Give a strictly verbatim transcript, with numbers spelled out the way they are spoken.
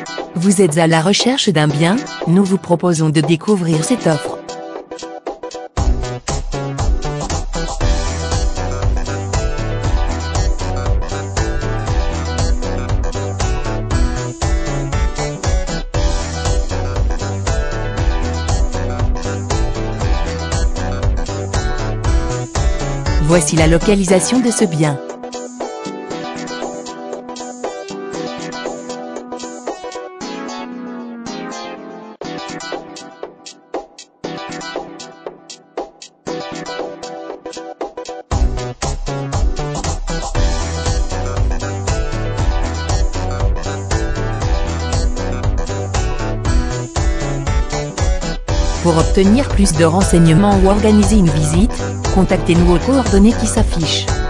Vous êtes à la recherche d'un bien? Nous vous proposons de découvrir cette offre. Voici la localisation de ce bien. Pour obtenir plus de renseignements ou organiser une visite, contactez-nous aux coordonnées qui s'affichent.